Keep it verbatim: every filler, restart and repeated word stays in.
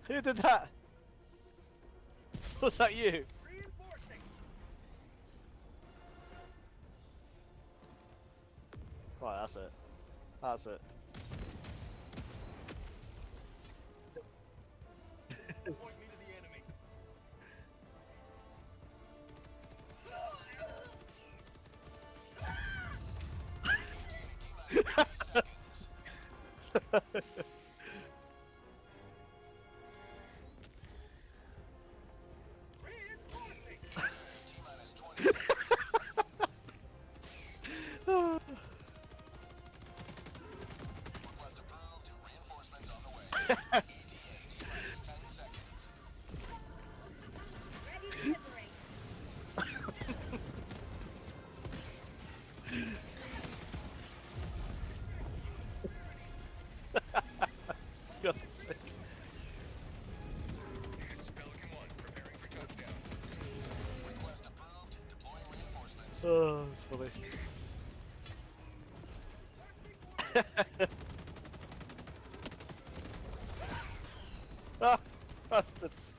Who did that? Was that you? Right, that's it. That's it. Point me to the enemy. Reinforcing. Request approved. Reinforcements on the way. E T A ten seconds. Ready to liberate. God's sake. Pelican one preparing for touchdown. Request approved. Deploying reinforcements. Oh, that's funny. Ah, bastard.